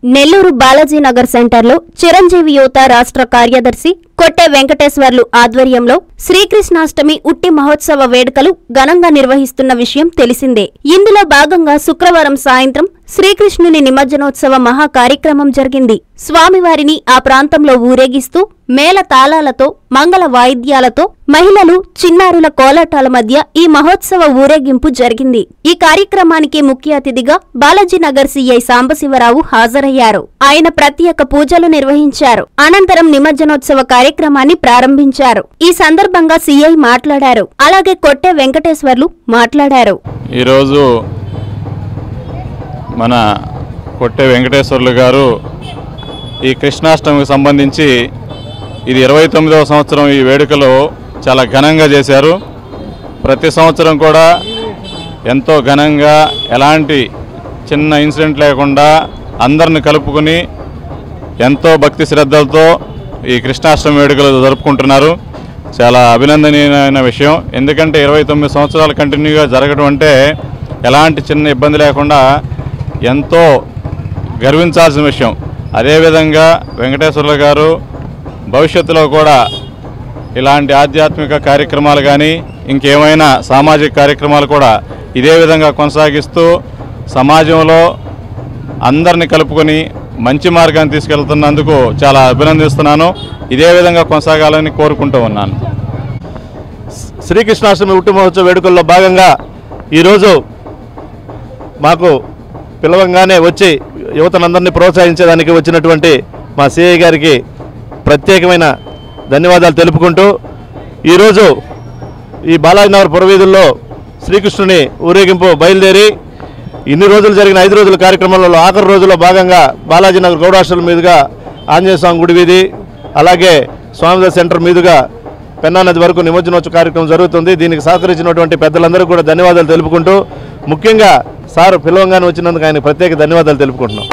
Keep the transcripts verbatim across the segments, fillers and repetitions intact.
నెల్లూరు బాలాజీ నగర్ సెంటర్లో చిరంజీవి యువత రాష్ట్ర కార్యదర్శి కొట్టె వెంకటేశ్వర్లు ఆధ్వర్యంలో శ్రీకృష్ణాష్టమి ఉట్టి మహోత్సవ వేడుకలు ఘనంగా నిర్వహిస్తున్న విషయం తెలిసిందే. ఇందులో భాగంగా శుక్రవారం సాయంత్రం శ్రీకృష్ణుని నిమజ్జనోత్సవ మహా కార్యక్రమం జరిగింది. స్వామివారిని ఆ ప్రాంతంలో ఊరేగిస్తూ మేళ తాళాలతో మంగళ వాయిద్యాలతో మహిళలు చిన్నారుల కోలాటాల మధ్య ఈ మహోత్సవ ఊరేగింపు జరిగింది. ఈ కార్యక్రమానికి ముఖ్య అతిథిగా బాలాజీనగర్ సీఐ సాంబశివరావు హాజరయ్యారు. ఆయన ప్రత్యేక పూజలు నిర్వహించారు. అనంతరం నిమజ్జనోత్సవ కార్యక్రమాన్ని ప్రారంభించారు. ఈ సందర్భంగా సీఐ మాట్లాడారు. అలాగే కొట్టె వెంకటేశ్వర్లు మాట్లాడారు. ఈరోజు మన కొట్టె వెంకటేశ్వర్లు గారు ఈ కృష్ణాష్టమికి సంబంధించి ఇది ఇరవై తొమ్మిదవ సంవత్సరం ఈ వేడుకలు చాలా ఘనంగా చేశారు. ప్రతి సంవత్సరం కూడా ఎంతో ఘనంగా ఎలాంటి చిన్న ఇన్సిడెంట్ లేకుండా అందరిని కలుపుకొని ఎంతో భక్తి శ్రద్ధలతో ఈ కృష్ణాష్టమి వేడుకలు జరుపుకుంటున్నారు. చాలా అభినందనీయమైన విషయం. ఎందుకంటే ఇరవై తొమ్మిది సంవత్సరాలు కంటిన్యూగా జరగడం అంటే ఎలాంటి చిన్న ఇబ్బంది లేకుండా ఎంతో గర్వించాల్సిన విషయం. అదేవిధంగా వెంకటేశ్వర్లు గారు భవిష్యత్తులో కూడా ఇలాంటి ఆధ్యాత్మిక కార్యక్రమాలు కానీ ఇంకేమైనా సామాజిక కార్యక్రమాలు కూడా ఇదే విధంగా కొనసాగిస్తూ సమాజంలో అందరిని కలుపుకొని మంచి మార్గాన్ని తీసుకెళ్తున్నందుకు చాలా అభినందిస్తున్నాను. ఇదే విధంగా కొనసాగాలని కోరుకుంటూ ఉన్నాను. శ్రీకృష్ణాష్టమి ఉట్టి మహోత్సవ వేడుకల్లో భాగంగా ఈరోజు మాకు పిలవంగానే వచ్చి యువతనందరినీ ప్రోత్సహించేదానికి వచ్చినటువంటి మా సిఐ గారికి ప్రత్యేకమైన ధన్యవాదాలు తెలుపుకుంటూ ఈరోజు ఈ బాలాజీనగర్ పురవీధుల్లో శ్రీకృష్ణుని ఊరేగింపు బయలుదేరి ఇన్ని రోజులు జరిగిన ఐదు రోజుల కార్యక్రమంలో ఆఖరి రోజుల్లో భాగంగా బాలాజీనగర్ గౌడాశ్రమం మీదుగా ఆంజనేయ స్వామి గుడి వీధి అలాగే స్వామిదాస్ సెంటర్ మీదుగా పెన్నా నది వరకు నిమజ్జనోత్సవ కార్యక్రమం జరుగుతుంది. దీనికి సహకరించినటువంటి పెద్దలందరూ కూడా ధన్యవాదాలు తెలుపుకుంటూ ముఖ్యంగా సార్ పిలవంగానే వచ్చినందుకు ఆయన ప్రత్యేక ధన్యవాదాలు తెలుపుకుంటున్నాం.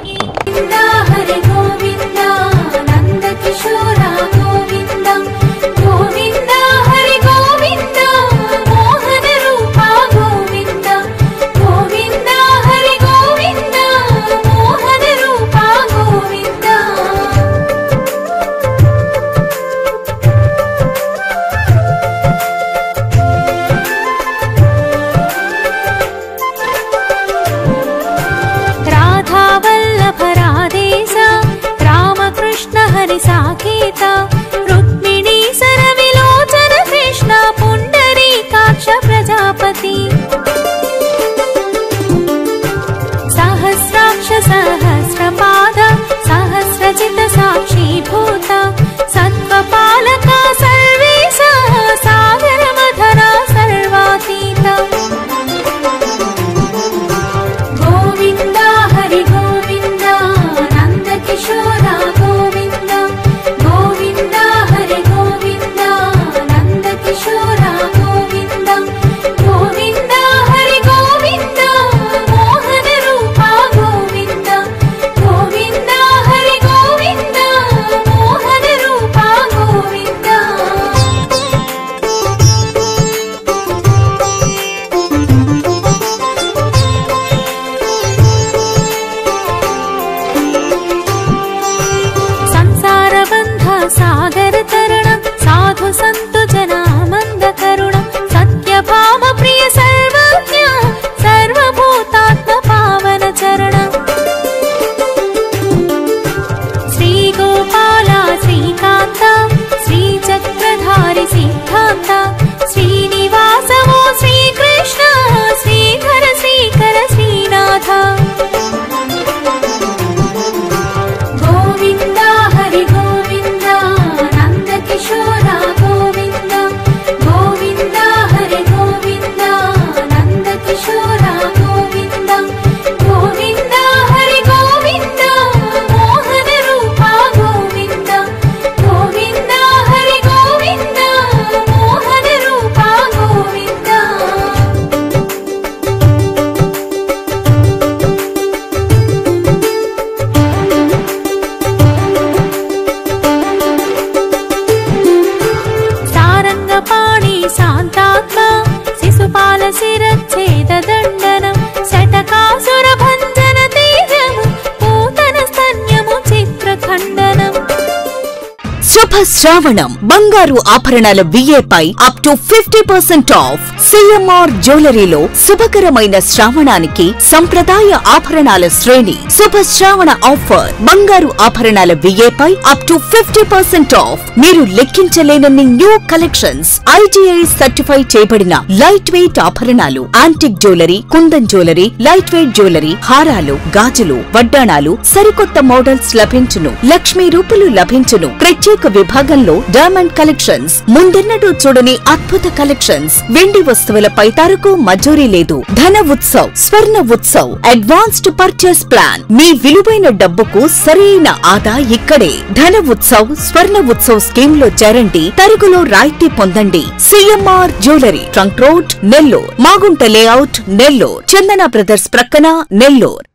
శ్రావణం బంగారు ఆభరణాల విఏపై up to fifty percent off. CMR జ్యువెలరీలో శుభకరమైన శ్రావణానికి సంప్రదాయ ఆభరణాల శ్రేణి. శుభ శ్రావణ ఆఫర్. బంగారు ఆభరణాల విఏపై అప్ టు ఫిఫ్టీ పర్సెంట్ ఆఫ్. మీరు లెక్కించలేనన్ని న్యూ కలెక్షన్స్. ఐటీఐ సర్టిఫై చేయబడిన లైట్ వెయిట్ ఆభరణాలు, antique jewellery, kundan jewellery, light weight jewellery, హారాలు, గాజులు, వడ్డాణాలు, సరికొత్త మోడల్స్ లభించును. లక్ష్మీ రూపులు లభించును. ప్రత్యేక విభాగంలో డైమండ్ కలెక్షన్స్, ముందెన్నడూ చూడని అద్భుత కలెక్షన్స్. వెండి వస్తువులపై తరకు మజూరీ లేదు. Dhana Utsav, Swarna Utsav, advanced purchase plan. మీ విలువైన డబ్బుకు సరైన ఆదా ఇక్కడే. ధన ఉత్సవ్, స్వర్ణ ఉత్సవ్ స్కీమ్ లో చేరండి. తరుగులో రాయితీ పొందండి. CMR jewellery, trunk road, Nellore. Magunta layout, Nellore. Chandana brothers ప్రక్కన, నెల్లూర్.